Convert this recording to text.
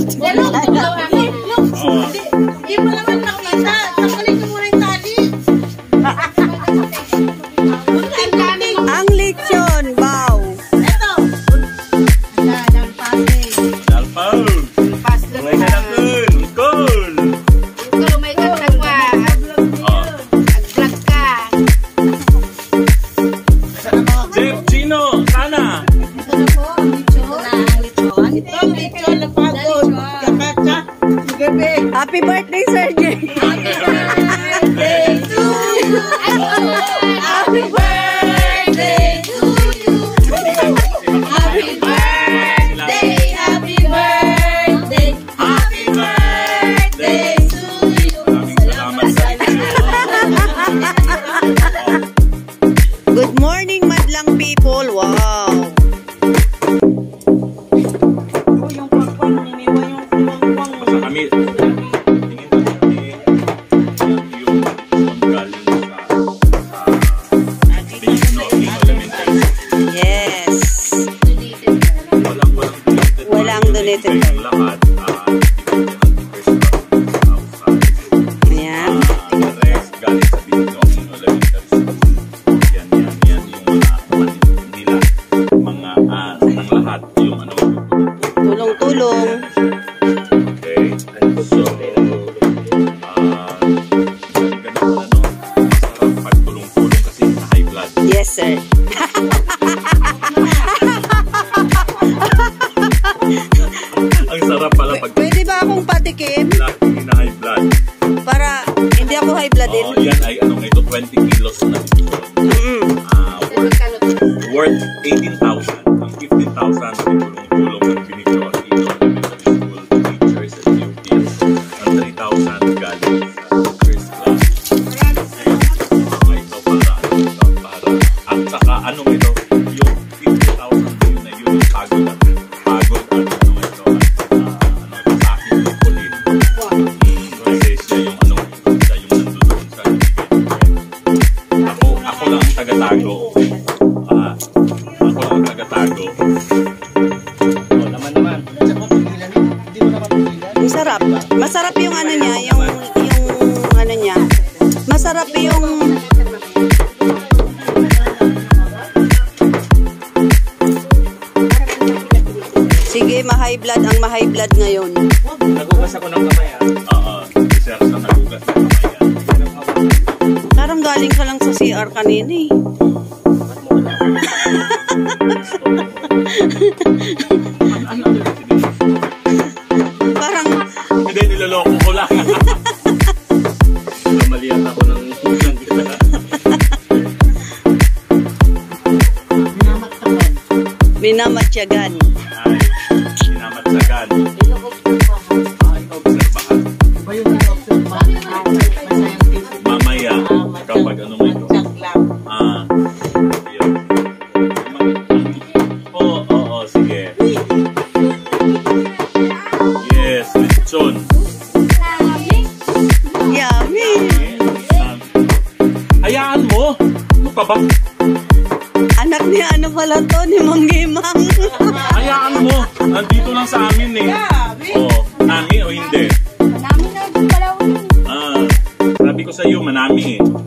Hindi mo naman makita. Tanggalin mo muna yung tali. Ang lechon, wow. Ito. Dalpaw. May kalakun. Cool. May katagwa. Aglag ka. Chef Chino, sana. Ito na po, ang lechon. Ito ang lechon na pagod. Kakacha. Gabi. Happy birthday, Sir Jay. Happy birthday to you. Happy birthday to you. Happy birthday. Happy birthday. Happy birthday to you. Maraming salamat sa inyo. Good morning, madlang people. Wow. Yung pagpang, niniwa yung pagpang. Basta kami, tingin ko kami yung galing sa Lino Elementary. Yes. Walang donated. Yung lahat, Ayan. the rest galing sa Lino Elementary School. Yan yung mga kapatid nila. Mga, ng lahat yung ano. Tulong-tulong. Okay, so, ganun ano, masarap pagtulong-tulong kasi na high blood. Yes, sir. Ang sarap pala pag Pwede ba akong patikim? lagi na high blood. Para hindi ako high blood din. Yan ay ano ito, 20 kilos na dito. Worth 18,000. Ang 15,000 tulong-tulong ng binigyan dito elementary school teachers and pupils. Ang 3,000 galing sa first class. Ito para at saka anong ito, yung 50,000 din na yun yung pagod at ano ito sa akin yung kulit. Kasi siya yung ano, siya yung nandun sa ako lang ang taga-tago. Ako lang ang taga-tago. Naman. Ang sarap. Masarap yung ano niya, yung ano niya. Masarap yung sige, ma-high blood ang ma-high blood ngayon. Nagugas ako ng kamay. Oo. Sir, na nagugas ng kamay. Parang galing ka lang sa CR kanina eh. Parang Hindi, niloloko ko lang. Namalian ako ng kita. minamatyagan. Ay, minamatsagan. Mamaya, kapag anong ito. Yun. Oo, sige. Yes, lechon. Yummy! Hayaan mo! Ano ka ba? Anak ni ano pala to, ni Mang Gimang. Hayaan mo! Nandito lang sa amin eh. Oo, nami o hindi? Namin na pala. Sabi ko sa iyo, manami eh.